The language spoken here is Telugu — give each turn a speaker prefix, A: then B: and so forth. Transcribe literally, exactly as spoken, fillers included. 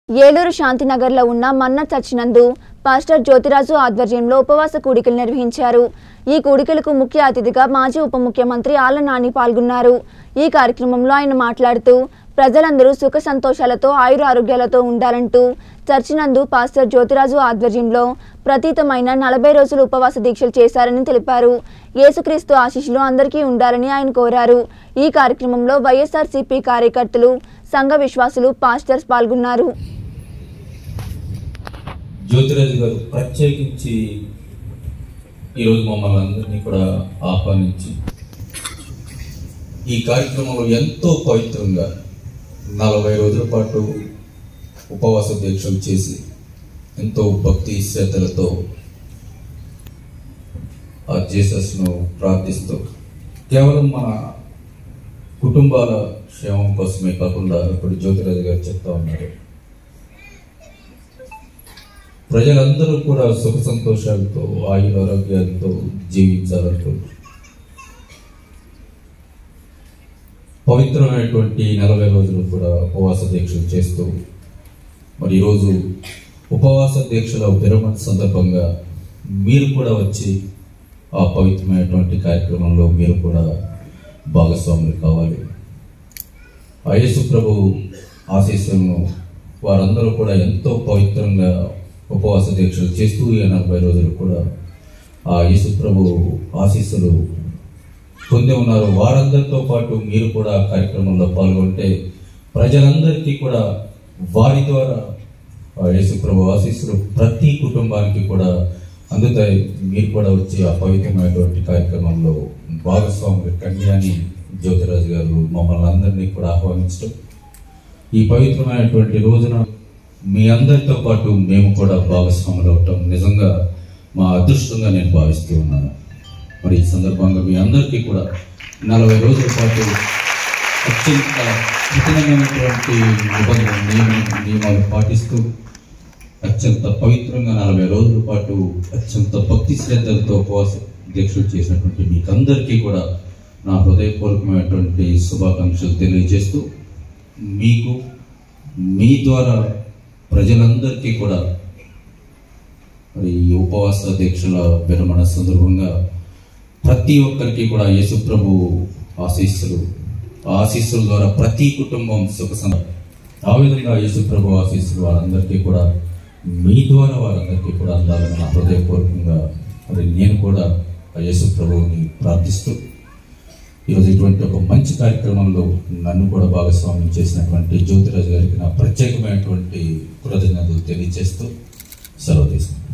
A: ఏలూరు శాంతినగర్లో ఉన్న మన్న చర్చ్ నందు పాస్టర్ జ్యోతిరాజు ఆధ్వర్యంలో ఉపవాస కూడికలు నిర్వహించారు. ఈ కూడికలకు ముఖ్య అతిథిగా మాజీ ఉప ముఖ్యమంత్రి ఆళ్ల నాని పాల్గొన్నారు. ఈ కార్యక్రమంలో ఆయన మాట్లాడుతూ ప్రజలందరూ సుఖ సంతోషాలతో ఆయుర ఆరోగ్యాలతో ఉండాలంటూ చర్చ్ నందు పాస్టర్ జ్యోతిరాజు ఆధ్వర్యంలో ప్రతీతమైన నలభై రోజులు ఉపవాస దీక్షలు చేశారని తెలిపారు. యేసుక్రీస్తు ఆశీస్సులు అందరికీ ఉండాలని ఆయన కోరారు. ఈ కార్యక్రమంలో వైఎస్ఆర్సీపీ కార్యకర్తలు, సంఘ విశ్వాసులు, పాస్టర్స్ పాల్గొన్నారు.
B: జ్యోతిరాజు గారు ప్రత్యేకించి ఈరోజు మమ్మల్ని అందరినీ కూడా ఆహ్వానించి ఈ కార్యక్రమంలో ఎంతో పవిత్రంగా నలభై రోజుల పాటు ఉపవాస దీక్షలు చేసి ఎంతో భక్తి శ్రద్ధలతో ఆ జీసస్ను ప్రార్థిస్తూ కేవలం మన కుటుంబాల క్షేమం కోసమే కాకుండా ఇప్పుడు జ్యోతిరాజు గారు చెప్తా ఉన్నారు, ప్రజలందరూ కూడా సుఖ సంతోషాలతో ఆయుర ఆరోగ్యాలతో జీవించాలంటూ పవిత్రమైనటువంటి నలభై రోజులు కూడా ఉపవాస దీక్షలు చేస్తూ మరి ఈరోజు ఉపవాస దీక్షల విరమణ సందర్భంగా మీరు కూడా వచ్చి ఆ పవిత్రమైనటువంటి కార్యక్రమంలో మీరు కూడా భాగస్వాములు కావాలి. ఆ యేసు ప్రభు ఆశీస్సులను వారందరూ కూడా ఎంతో పవిత్రంగా ఉపవాస దీక్షలు చేస్తూ ఈ నలభై రోజులు కూడా ఆ యేసు ప్రభు ఆశీస్సులు పొంది ఉన్నారు. వారందరితో పాటు మీరు కూడా కార్యక్రమంలో పాల్గొంటే ప్రజలందరికీ కూడా వారి ద్వారా యేసు ప్రభు ఆశీస్సులు ప్రతి కుటుంబానికి కూడా అందుతాయి. మీరు కూడా వచ్చి ఆ పవిత్రమైనటువంటి కార్యక్రమంలో భాగస్వాములు కన్యాని జ్యోతిరాజు గారు మమ్మల్ని అందరినీ కూడా ఆహ్వానించడం, ఈ పవిత్రమైనటువంటి రోజున మీ అందరితో పాటు మేము కూడా భాగస్వాములు అవటం నిజంగా మా అదృష్టంగా నేను భావిస్తూ ఉన్నాను. మరి ఈ సందర్భంగా మీ అందరికీ కూడా నలభై రోజుల పాటు అత్యంత కఠినమైనటువంటి నిబంధన నియమ నియమాలు పాటిస్తూ అత్యంత పవిత్రంగా నలభై రోజుల పాటు అత్యంత భక్తి శ్రద్ధలతో ఉపవాస దీక్షలు చేసినటువంటి మీకందరికీ కూడా నా హృదయపూర్వకమైనటువంటి శుభాకాంక్షలు తెలియజేస్తూ మీకు మీ ద్వారా ప్రజలందరికీ కూడా మరి ఈ ఉపవాస దీక్షల విరమణ సందర్భంగా ప్రతి ఒక్కరికి కూడా యేసు ప్రభు ఆశీస్సులు ఆశీస్సుల ద్వారా ప్రతి కుటుంబం సుఖ సంతోషం, ఆ విధంగా యేసు ప్రభు ఆశీస్సులు వారందరికీ కూడా మీ ద్వారా వారందరికీ కూడా అందాలని నా హృదయపూర్వకంగా మరి నేను కూడా యేసు ప్రభువుని ప్రార్థిస్తూ ఈరోజు ఇటువంటి ఒక మంచి కార్యక్రమంలో నన్ను కూడా భాగస్వామ్యం చేసినటువంటి జ్యోతిరాజు గారికి నా ప్రత్యేకమైనటువంటి కృతజ్ఞతలు తెలియజేస్తూ సెలవు తీసుకుంటాను.